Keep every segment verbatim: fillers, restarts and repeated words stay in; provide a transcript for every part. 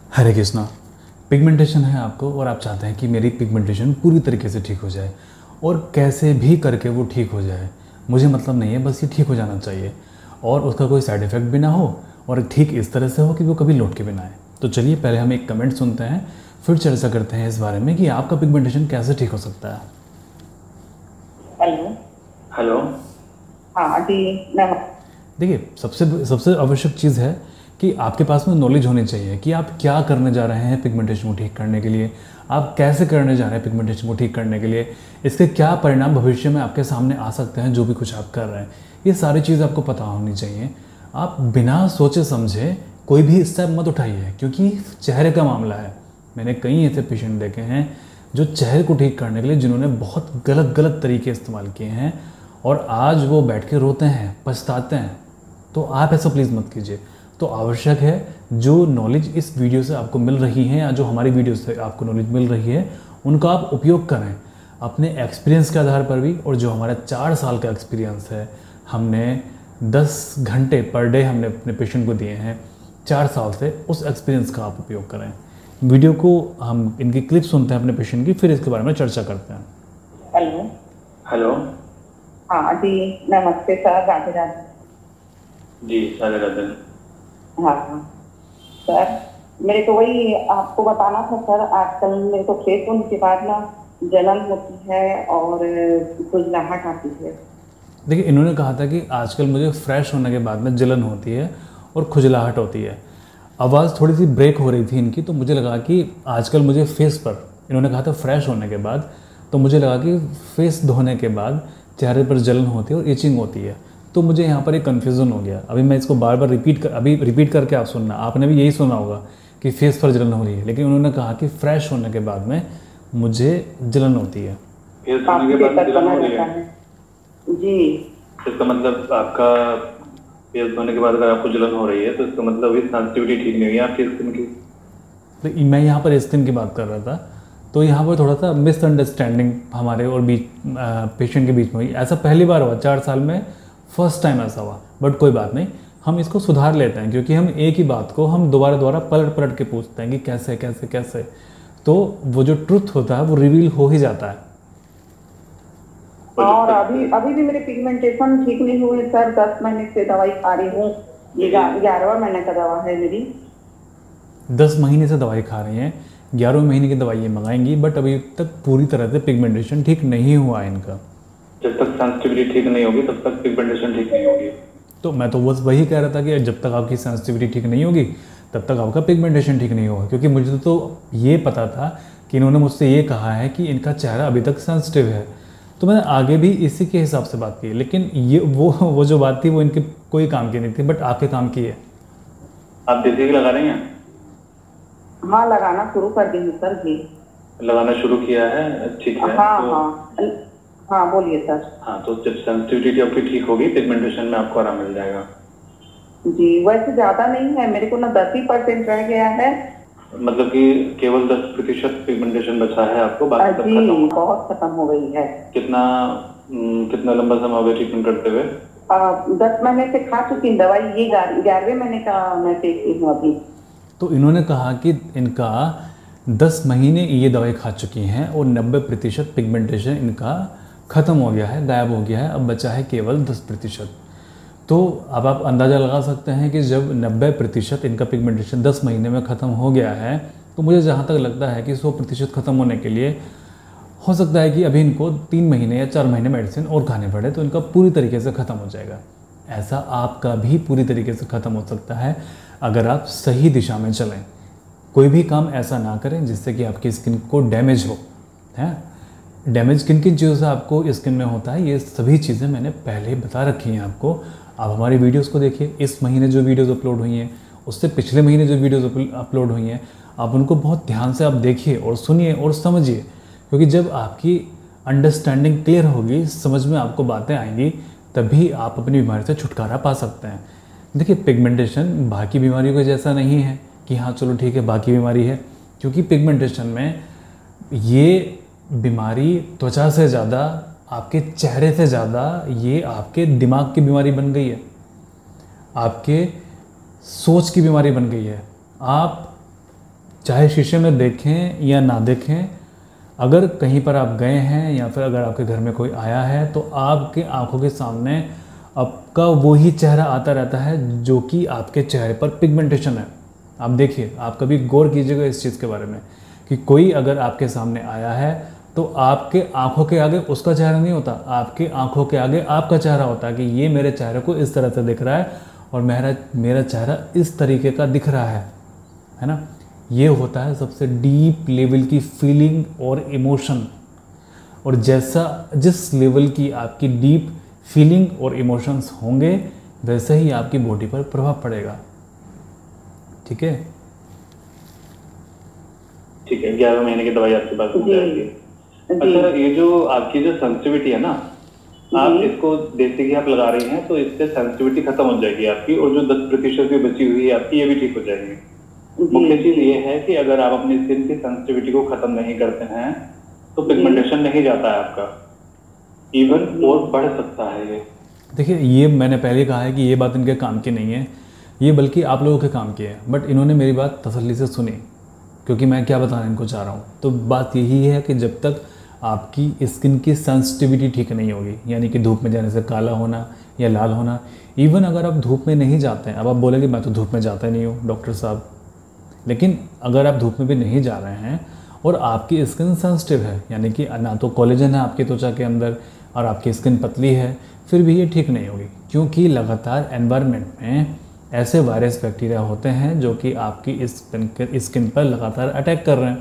हरे Krishna. Pigmentation है आपको और आप चाहते हैं कि मेरी पिगमेंटेशन पूरी तरीके से ठीक हो जाए और कैसे भी करके वो ठीक हो जाए। मुझे मतलब नहीं है, बस ये ठीक हो जाना चाहिए और उसका कोई साइड इफ़ेक्ट भी ना हो और ठीक इस तरह से हो कि वो कभी लौट के भी ना आए। तो चलिए पहले हम एक कमेंट सुनते हैं, फिर चर्चा करते हैं इस बारे में कि आपका पिगमेंटेशन कैसे ठीक हो सकता है। Hello hello. हाँ जी मैम। देखिए, सबसे सबसे आवश्यक चीज़ है कि आपके पास में नॉलेज होनी चाहिए कि आप क्या करने जा रहे हैं पिगमेंटेशन को ठीक करने के लिए, आप कैसे करने जा रहे हैं पिगमेंटेशन को ठीक करने के लिए, इसके क्या परिणाम भविष्य में आपके सामने आ सकते हैं जो भी कुछ आप कर रहे हैं। ये सारी चीज़ आपको पता होनी चाहिए। आप बिना सोचे समझे कोई भी स्टेप मत उठाइए, क्योंकि चेहरे का मामला है। मैंने कई ऐसे पेशेंट देखे हैं जो चेहरे को ठीक करने के लिए जिन्होंने बहुत गलत गलत तरीके इस्तेमाल किए हैं और आज वो बैठ के रोते हैं, पछताते हैं। तो आप ऐसा प्लीज़ मत कीजिए। तो आवश्यक है जो नॉलेज इस वीडियो से आपको मिल रही है या जो हमारी वीडियो से आपको नॉलेज मिल रही है उनका आप उपयोग करें अपने एक्सपीरियंस के आधार पर भी। और जो हमारा चार साल का एक्सपीरियंस है, हमने दस घंटे पर डे हमने अपने पेशेंट को दिए हैं चार साल से, उस एक्सपीरियंस का आप उपयोग करें। वीडियो को हम इनकी क्लिप सुनते हैं अपने पेशेंट की, फिर इसके बारे में चर्चा करते हैं। Hello hello. हाँ जी नमस्ते सर, राधे राधे। जी राधे राधे। हाँ हाँ सर, मेरे को वही आपको बताना था सर। आजकल मेरे को फेस होने के बाद ना जलन होती है और खुजलाहट आती है। देखिए, इन्होंने कहा था कि आजकल मुझे फ्रेश होने के बाद में जलन होती है और खुजलाहट होती है। आवाज़ थोड़ी सी ब्रेक हो रही थी इनकी, तो मुझे लगा कि आजकल मुझे फेस पर, इन्होंने कहा था फ्रेश होने के बाद, तो मुझे लगा कि फेस धोने के बाद चेहरे पर जलन होती है और इचिंग होती है। तो मुझे यहाँ पर एक कन्फ्यूज़न हो गया। अभी मैं इसको बार बार रिपीट कर अभी रिपीट करके आप सुनना। आपने भी यही सुना होगा कि फेस पर जलन हो रही है, लेकिन उन्होंने कहा कि फ्रेश होने के बाद में मुझे जलन होती है। फेस धोने के बाद जलन हो रही है जी। इसका मतलब आपका फेस धोने के बाद अगर आपको जलन हो रही है तो इसका मतलब अभी सेंसिटिविटी ठीक नहीं हुई है आपकी स्किन की। तो मैं यहाँ पर स्किन की बात कर रहा था, तो यहाँ पर थोड़ा सा मिसअंडरस्टैंडिंग हमारे और बीच पेशेंट के बीच में हुई। ऐसा पहली बार हुआ चार साल में, फर्स्ट टाइम ऐसा हुआ। बट कोई बात नहीं, हम इसको सुधार लेते हैं, क्योंकि हम एक ही बात को हम दोबारा दोबारा पलट पलट के पूछते हैं कि कैसे कैसे कैसे, तो वो जो ट्रुथ होता है वो रिवील हो ही जाता है। और अभी अभी भी मेरे पिगमेंटेशन ठीक नहीं हुए सर। दस महीने से दवाई खा रही हूँ, ये ग्यारहवा महीने का दवा है मेरी। दस महीने से दवाई खा रही हैं, ग्यारहवें महीने की दवाई ये मंगाएंगी, बट अभी तक पूरी तरह से पिगमेंटेशन ठीक नहीं हुआ है इनका। जब तक सेंसिटिविटी ठीक नहीं होगी तब तक पिगमेंटेशन ठीक नहीं होगी। तो मैं तो बस वही कह रहा था कि जब तक आपकी सेंसिटिविटी ठीक नहीं होगी तब तक आपका पिगमेंटेशन ठीक नहीं होगा, क्योंकि मुझे तो ये पता था कि इन्होंने मुझसे ये कहा है कि इनका चेहरा अभी तक सेंसिटिव है। तो मैंने आगे भी इसी के हिसाब से बात की, लेकिन ये वो वो जो बात थी वो इनके कोई काम की नहीं थी, बट आपके काम की है। आप देसी घी लगा रही हैं? हाँ लगाना शुरू कर दी सर जी। लगाना शुरू किया है, ठीक है। हाँ तो, हाँ हाँ बोलिए सर। हाँ, तो जब सेंसिटिविटी आपकी ठीक होगी पिगमेंटेशन में आपको आराम मिल जाएगा। जी वैसे ज्यादा नहीं है, मेरे को ना दस ही परसेंट रह गया है। मतलब कि केवल दस प्रतिशत पिगमेंटेशन बचा है आपको, बाकी सब जी खत्म। बहुत खत्म हो गई है। कितना कितना लंबा समय हो गया ट्रीटमेंट करते हुए? दस महीने से खा चुकी दवाई, ये ग्यारहवें महीने का मैं देखती हूँ अभी। तो इन्होंने कहा कि इनका दस महीने ये दवाई खा चुकी हैं और नब्बे प्रतिशत पिगमेंटेशन इनका ख़त्म हो गया है, गायब हो गया है। अब बचा है केवल दस प्रतिशत। तो अब आप अंदाज़ा लगा सकते हैं कि जब नब्बे प्रतिशत इनका पिगमेंटेशन दस महीने में ख़त्म हो गया है, तो मुझे जहाँ तक लगता है कि सौ प्रतिशत ख़त्म होने के लिए हो सकता है कि अभी इनको तीन महीने या चार महीने मेडिसिन और खाने पड़े, तो इनका पूरी तरीके से ख़त्म हो जाएगा। ऐसा आपका भी पूरी तरीके से ख़त्म हो सकता है अगर आप सही दिशा में चलें। कोई भी काम ऐसा ना करें जिससे कि आपकी स्किन को डैमेज हो। है डैमेज किन किन चीज़ों से आपको स्किन में होता है, ये सभी चीज़ें मैंने पहले ही बता रखी हैं आपको। आप हमारी वीडियोस को देखिए। इस महीने जो वीडियोस अपलोड हुई हैं, उससे पिछले महीने जो वीडियोस अपलोड हुई हैं, आप उनको बहुत ध्यान से आप देखिए और सुनिए और समझिए, क्योंकि जब आपकी अंडरस्टैंडिंग क्लियर होगी, समझ में आपको बातें आएंगी, तभी आप अपनी बीमारी से छुटकारा पा सकते हैं। देखिए, पिगमेंटेशन बाकी बीमारियों के जैसा नहीं है कि हाँ चलो ठीक है बाकी बीमारी है, क्योंकि पिगमेंटेशन में ये बीमारी त्वचा से ज़्यादा, आपके चेहरे से ज़्यादा ये आपके दिमाग की बीमारी बन गई है, आपके सोच की बीमारी बन गई है। आप चाहे शीशे में देखें या ना देखें, अगर कहीं पर आप गए हैं या फिर अगर आपके घर में कोई आया है तो आपके आंखों के सामने आपका वही चेहरा आता रहता है जो कि आपके चेहरे पर पिगमेंटेशन है। आप देखिए, आप कभी गौर कीजिएगा इस चीज़ के बारे में कि कोई अगर आपके सामने आया है तो आपके आंखों के आगे उसका चेहरा नहीं होता, आपके आंखों के आगे आपका चेहरा होता है कि ये मेरे चेहरे को इस तरह से दिख रहा है और मेरा मेरा चेहरा इस तरीके का दिख रहा है, है ना। ये होता है सबसे डीप लेवल की फीलिंग और इमोशन, और जैसा जिस लेवल की आपकी डीप फीलिंग और इमोशंस होंगे वैसे ही आपकी बॉडी पर प्रभाव पड़ेगा। ठीक है, ठीक है। ग्यारह महीने की दवाई आपके पास मिल जाएगी। अच्छा, ये जो आपकी जो सेंसिटिविटी है ना, आप इसको देसी घी आप लगा रही हैं तो इससे सेंसिटिविटी खत्म हो जाएगी आपकी, और जो दस प्रतिशत की बची हुई है आपकी ये भी ठीक हो जाएगी। मुख्य चीज ये है कि अगर आप अपनी स्किन की सेंसिटिविटी को खत्म नहीं करते हैं तो पिगमेंटेशन नहीं जाता है आपका, इवन और बढ़ सकता है। ये देखिए, ये मैंने पहले कहा है कि ये बात इनके काम की नहीं है, ये बल्कि आप लोगों के काम की है, बट इन्होंने मेरी बात तसल्ली से सुनी, क्योंकि मैं क्या बताना इनको चाह रहा हूँ। तो बात यही है कि जब तक आपकी स्किन की सेंसिटिविटी ठीक नहीं होगी, यानी कि धूप में जाने से काला होना या लाल होना, इवन अगर आप धूप में नहीं जाते हैं, अब आप बोलेंगे मैं तो धूप में जाता नहीं हूँ डॉक्टर साहब, लेकिन अगर आप धूप में भी नहीं जा रहे हैं और आपकी स्किन सेंसिटिव है, यानी कि ना तो कोलेजन है आपकी त्वचा के अंदर और आपकी स्किन पतली है, फिर भी ये ठीक नहीं होगी, क्योंकि लगातार एनवायरनमेंट में ऐसे वायरस बैक्टीरिया होते हैं जो कि आपकी स्किन स्किन पर लगातार अटैक कर रहे हैं।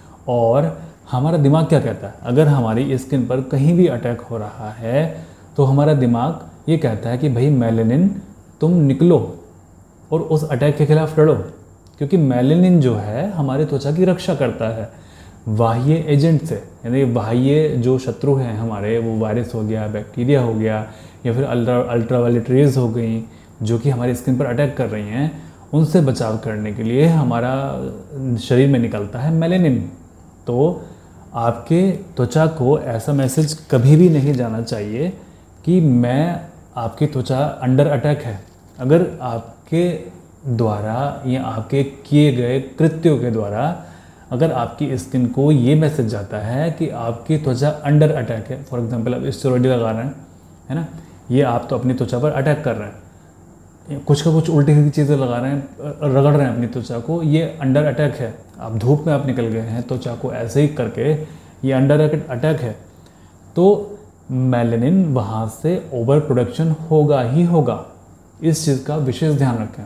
और हमारा दिमाग क्या कहता है, अगर हमारी स्किन पर कहीं भी अटैक हो रहा है तो हमारा दिमाग ये कहता है कि भाई मेलानिन तुम निकलो और उस अटैक के खिलाफ लड़ो, क्योंकि मेलानिन जो है हमारे त्वचा की रक्षा करता है बाह्य एजेंट से, यानी बाह्य जो शत्रु हैं हमारे, वो वायरस हो गया, बैक्टीरिया हो गया, या फिर अल्ट्रा अल्ट्रावायलेट रेज हो गई जो कि हमारी स्किन पर अटैक कर रही हैं, उनसे बचाव करने के लिए हमारा शरीर में निकलता है मेलानिन। तो आपके त्वचा को ऐसा मैसेज कभी भी नहीं जाना चाहिए कि मैं आपकी त्वचा अंडर अटैक है। अगर आपके द्वारा या आपके किए गए कृत्यों के द्वारा अगर आपकी स्किन को ये मैसेज जाता है कि आपकी त्वचा अंडर अटैक है, फॉर एग्जांपल आप स्टेरॉइड लगा रहे हैं, है ना, ये आप तो अपनी त्वचा पर अटैक कर रहे हैं, कुछ का कुछ उल्टी सीधी चीज़ें लगा रहे हैं, रगड़ रहे हैं अपनी त्वचा को, ये अंडर अटैक है। आप धूप में आप निकल गए हैं त्वचा को ऐसे ही करके, ये अंडर अटैक है। तो मेलानिन वहाँ से ओवर प्रोडक्शन होगा ही होगा, इस चीज़ का विशेष ध्यान रखें।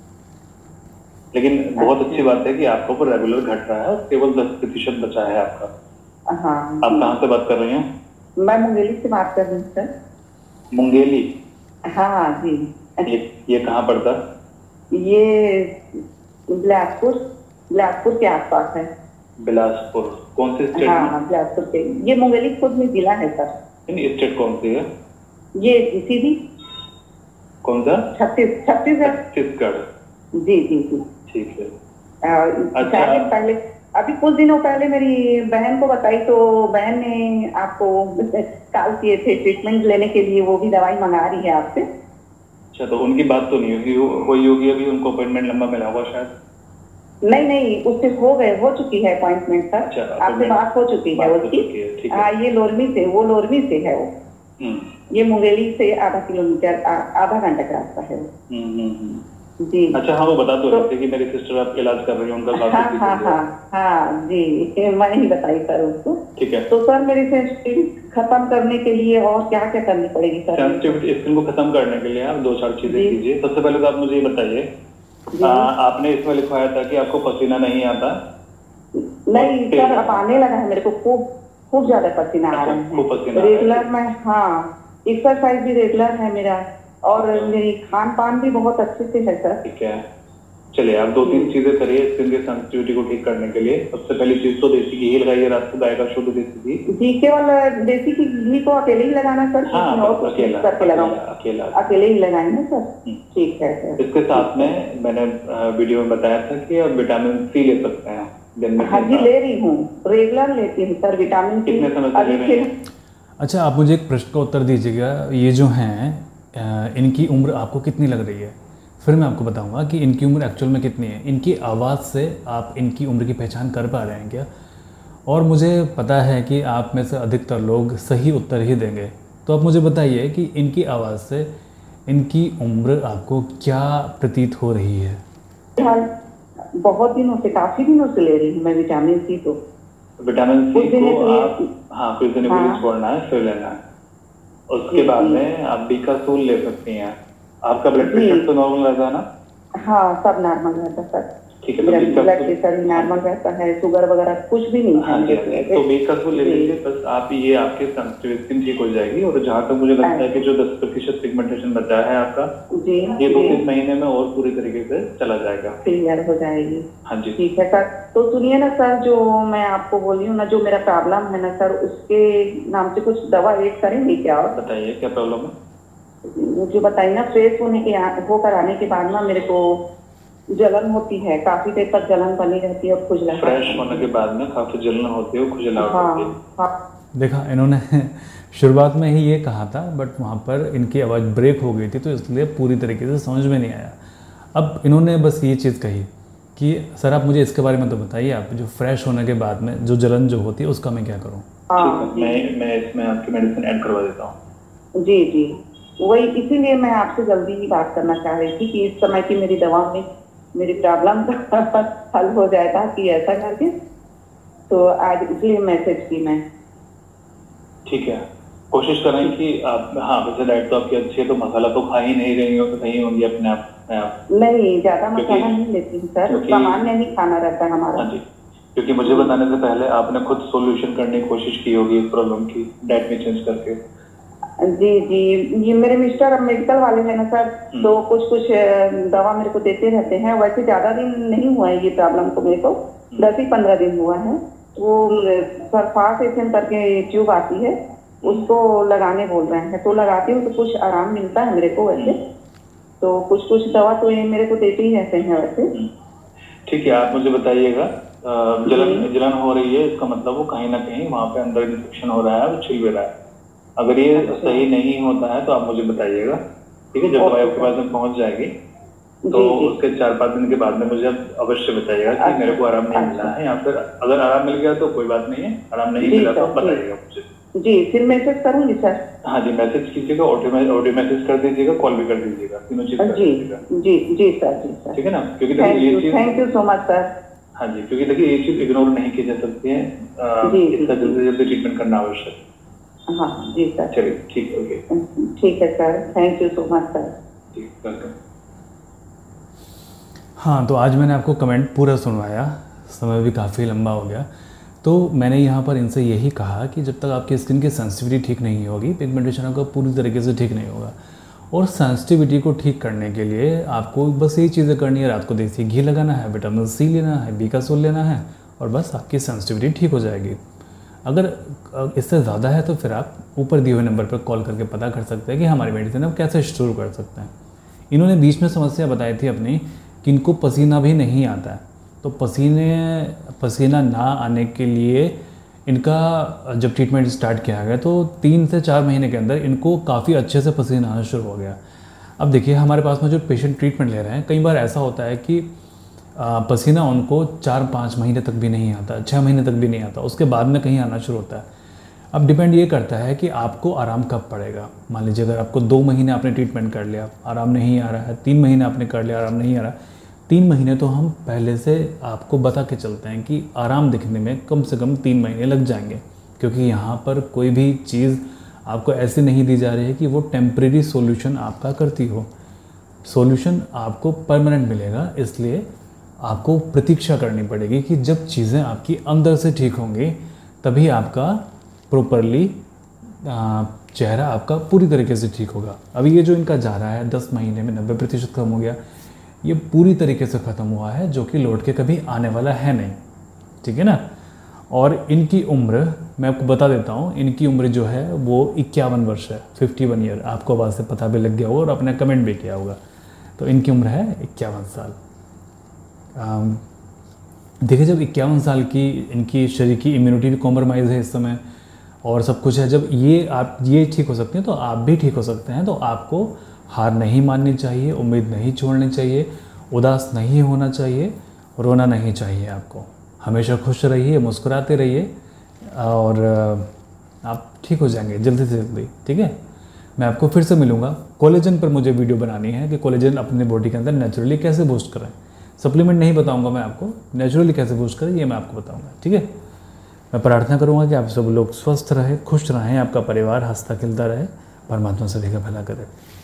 लेकिन बहुत अच्छी बात है कि आपको पर रेगुलर घट रहा है और केवल दस प्रतिशत बचा है आपका। हाँ, आप कहाँ से बात कर रही हैं? मैं मुंगेली से बात कर रही हूँ सर। मुंगेली? हाँ जी। ये ये कहाँ पड़ता? ये बिलासपुर, बिलासपुर के आसपास है। बिलासपुर कौन से स्टेट? हाँ, बिलासपुर के, ये मुंगेली खुद में जिला है सर। स्टेट कौन सी है? ये सीधी। कौन सा? छत्तीस छत्तीसगढ़। छत्तीसगढ़। जी जी जी। ठीक है। अच्छा, पहले अभी कुछ दिनों पहले मेरी बहन को बताई तो बहन ने आपको कॉल किए थे ट्रीटमेंट लेने के लिए, वो भी दवाई मंगा रही है आपसे। अच्छा, तो उनकी बात तो नहीं होगी, कोई होगी अभी, उनको अपॉइंटमेंट लंबा मिला होगा शायद। नहीं नहीं, उससे हो गए हो चुकी है अपॉइंटमेंट सर। अच्छा, आपसे बात हो चुकी है उसकी। हाँ, ये लोरमी से, वो लोरमी से है वो। ये मुंगेली से आधा किलोमीटर आधा घंटा का रास्ता है वो। जी। अच्छा, हाँ, वो बता दो तो, कि मेरी सिस्टर आप इलाज कर रही हैं, उनका बात हाँ हाँ हाँ हाँ जी, मैंने ही बताई सर उसको। ठीक है। तो सर मेरी सेंसिटिविटी खत्म करने के लिए और क्या क्या करनी पड़ेगी सर? सेंसिटिविटी स्किन को खत्म करने के लिए आप दो चार चीजें कीजिए। सबसे पहले तो आप मुझे ये बताइए, आपने इसमें लिखवाया था कि आपको पसीना नहीं आता? नहीं सर, अब आने लगा है मेरे को, खूब खूब ज्यादा पसीना आ रहा है रेगुलर में। हाँ, एक्सरसाइज भी रेगुलर है मेरा और मेरी खान पान भी बहुत अच्छे से है सर। ठीक है, चलिए आप दो तीन चीजें करिए स्किन की सेंसिटिविटी को ठीक करने के लिए। सबसे पहली चीज तो देसी घी लगाइए, रात को गाय का शुद्ध देसी घी। जी, केवल देसी घी को अकेले ही लगाना सर? हाँ, और कुछ अकेला करके लगाऊं? अकेला अकेले ही लगाएंगे सर। ठीक है सर। इसके साथ में मैंने वीडियो में बताया था कि आप विटामिन सी ले सकते हैं दिन में। हाँ जी, ले रही हूँ, रेगुलर लेती हूँ सर विटामिन सी। कितने समय से ले रही हैं? अच्छा, आप मुझे एक प्रश्न का उत्तर दीजिएगा, ये जो हैं इनकी उम्र आपको कितनी लग रही है? फिर मैं आपको बताऊंगा कि इनकी उम्र एक्चुअल में कितनी है। इनकी आवाज़ से आप इनकी उम्र की पहचान कर पा रहे हैं क्या? और मुझे पता है कि आप में से अधिकतर लोग सही उत्तर ही देंगे, तो आप मुझे बताइए कि इनकी आवाज़ से इनकी उम्र आपको क्या प्रतीत हो रही है? बहुत दिनों से, काफ़ी दिनों से ले रही हूँ मैं विटामिन सी। तो विटामिन सी को आप हाँ कुछ दिन के लिए छोड़ना है, फिर लेना है। उसके बाद में आप बीकासूल ले सकती हैं। आपका ब्लड प्रेशर तो नॉर्मल रहता है ना? हाँ, सब नॉर्मल रहता है सर। ठीक है, तो ब्लड प्रेशर भी नॉर्मल रहता है, शुगर वगैरह कुछ भी नहीं है। तो बीकासूल ले लीजिए, बस आप ये आपके सेंसिटिविटी ठीक हो जाएगी। और जहाँ तक मुझे लगता है कि जो दस प्रतिशत पिगमेंटेशन बचा है आपका, जी ये दो तीन महीने में और पूरी तरीके से चला जाएगा, क्लियर हो जाएगी। हाँ जी ठीक है सर। तो सुनिए ना सर, जो मैं आपको बोल रही हूँ ना, जो मेरा प्रॉब्लम है ना सर, उसके नाम से कुछ दवा एड करेंगे क्या? और बताइए क्या प्रॉब्लम है मुझे बताइए ना। फ्रेश होने के होकर आने के बाद ना मेरे को जलन होती है, काफी देर तक जलन बनी रहती है और खुजला। फ्रेश होने के बाद में काफी जलन होती है, खुजला होती है। हाँ। देखा, इन्होंने शुरुआत में ही ये कहा था, बट वहाँ पर इनकी आवाज़ ब्रेक हो गई थी, तो इसलिए पूरी तरीके से समझ में नहीं आया। अब इन्होंने बस ये चीज़ कही कि सर आप मुझे इसके बारे में तो बताइए, आप जो फ्रेश होने के बाद में जो जलन जो होती है उसका मैं क्या करूँ? मैं मैं इसमें आपकी मेडिसिन ऐड करवा देता हूँ। जी जी, वही इसीलिए मैं आपसे जल्दी ही बात करना चाह रही थी कि इस समय की मेरी दवा में मेरी प्रॉब्लम का हल हो जाएगा कि ऐसा करके, तो आज इसलिए मैसेज की मैं। ठीक है, कोशिश करें कि आप, हाँ वैसे डाइट तो आपकी अच्छी है, तो मसाला तो खा ही नहीं रही हो, तो कहीं होंगी अपने आप आप नहीं, ज्यादा मसाला नहीं लेती हूँ सर, सामान्य ही खाना रहता है हमारा। हाँ जी, क्योंकि मुझे बताने से पहले आपने खुद सोल्यूशन करने की कोशिश की होगी इस प्रॉब्लम की, डाइट में चेंज करके। जी जी, ये मेरे मिस्टर अब मेडिकल वाले हैं ना सर, तो कुछ कुछ दवा मेरे को देते रहते हैं। वैसे ज्यादा दिन नहीं हुआ है ये प्रॉब्लम को, मेरे को दस ही पंद्रह दिन हुआ है। वो सरफास एशियन करके ट्यूब आती है, उसको लगाने बोल रहे हैं, तो लगाती हूँ तो कुछ आराम मिलता है मेरे को। वैसे तो कुछ कुछ दवा तो ये मेरे को देते ही रहते हैं वैसे। ठीक है, आप मुझे बताइएगा, जलन जलन हो रही है, इसका मतलब वो कहीं ना कहीं वहाँ पे अंदर इन्फेक्शन हो रहा है, वो छिल भी रहा है। अगर ये सही नहीं होता है तो आप मुझे बताइएगा, ठीक है? जब दवाई आपके पास में पहुंच जाएगी तो उसके चार पाँच दिन के बाद में मुझे अवश्य बताइएगा कि मेरे को आराम नहीं मिला है, या फिर अगर आराम मिल गया तो कोई बात नहीं है, आराम नहीं मिला तो बताइएगा मुझे। जी, फिर मैसेज करूंगी सर। हाँ जी, मैसेज कीजिएगा, ऑडियो मैसेज कर दीजिएगा, कॉल भी कर दीजिएगा, तीनों चीज कर दीजिएगा। जी जी सर, जी सर, ठीक है ना? क्योंकि देखिए ये चीज, thank you so much sir. हाँ जी, क्योंकि देखिए ये चीज इग्नोर नहीं की जा सकती है, इसका जल्दी से जल्दी ट्रीटमेंट करना आवश्यक है। हाँ जी सर, चलिए ठीक है, ओके ठीक है sir, thank you so much sir. ठीक, वेलकम। हाँ, तो आज मैंने आपको कमेंट पूरा सुनवाया, समय भी काफ़ी लंबा हो गया। तो मैंने यहाँ पर इनसे यही कहा कि जब तक आपकी स्किन की सेंसिटिविटी ठीक नहीं होगी, पिगमेंटेशन आपका पूरी तरीके से ठीक नहीं होगा। और सेंसिटिविटी को ठीक करने के लिए आपको बस यही चीज़ें करनी है, रात को देसी घी लगाना है, विटामिन सी लेना है, बीकासूल लेना है, और बस आपकी सेंसिटिविटी ठीक हो जाएगी। अगर इससे ज़्यादा है तो फिर आप ऊपर दिए हुए नंबर पर कॉल करके पता कर सकते हैं कि हमारी मेडिसिन आप कैसे शुरू कर सकते हैं। इन्होंने बीच में समस्या बताई थी अपनी कि इनको पसीना भी नहीं आता है, तो पसीने पसीना ना आने के लिए इनका जब ट्रीटमेंट स्टार्ट किया गया तो तीन से चार महीने के अंदर इनको काफ़ी अच्छे से पसीना आना शुरू हो गया। अब देखिए, हमारे पास में जो पेशेंट ट्रीटमेंट ले रहे हैं, कई बार ऐसा होता है कि पसीना उनको चार पाँच महीने तक भी नहीं आता, छः महीने तक भी नहीं आता, उसके बाद में कहीं आना शुरू होता है। अब डिपेंड ये करता है कि आपको आराम कब पड़ेगा। मान लीजिए अगर आपको दो महीने आपने ट्रीटमेंट कर लिया, आराम नहीं आ रहा है, तीन महीने आपने कर लिया, आराम नहीं आ रहा, तीन महीने तो हम पहले से आपको बता के चलते हैं कि आराम दिखने में कम से कम तीन महीने लग जाएंगे, क्योंकि यहाँ पर कोई भी चीज़ आपको ऐसी नहीं दी जा रही है कि वो टेम्परेरी सॉल्यूशन आपका करती हो। सॉल्यूशन आपको परमानेंट मिलेगा, इसलिए आपको प्रतीक्षा करनी पड़ेगी कि जब चीज़ें आपकी अंदर से ठीक होंगी तभी आपका प्रॉपरली चेहरा आपका पूरी तरीके से ठीक होगा। अभी ये जो इनका जा रहा है दस महीने में नब्बे प्रतिशत कम हो गया, ये पूरी तरीके से ख़त्म हुआ है, जो कि लौट के कभी आने वाला है नहीं, ठीक है ना? और इनकी उम्र मैं आपको बता देता हूँ, इनकी उम्र जो है वो इक्यावन वर्ष है, फिफ्टी वन ईयर। आपको आवाज़ से पता भी लग गया होगा और आपने कमेंट भी किया होगा, तो इनकी उम्र है इक्यावन साल। देखिए, जब इक्यावन साल की इनकी शरीर की इम्यूनिटी भी कॉम्प्रोमाइज़ है इस समय और सब कुछ है, जब ये आप ये ठीक हो सकते हैं तो आप भी ठीक हो सकते हैं। तो आपको हार नहीं माननी चाहिए, उम्मीद नहीं छोड़नी चाहिए, उदास नहीं होना चाहिए, रोना नहीं चाहिए। आपको हमेशा खुश रहिए, मुस्कुराते रहिए और आप ठीक हो जाएंगे जल्दी से जल्दी। ठीक है, मैं आपको फिर से मिलूँगा। कोलेजन पर मुझे वीडियो बनानी है कि कोलेजन अपने बॉडी के अंदर नेचुरली कैसे बूस्ट करें। सप्लीमेंट नहीं बताऊंगा मैं आपको, नेचुरली कैसे बूस्ट करें ये मैं आपको बताऊंगा। ठीक है, मैं प्रार्थना करूंगा कि आप सब लोग स्वस्थ रहें, खुश रहें, आपका परिवार हंसता खिलता रहे, परमात्मा सभी का भला करे।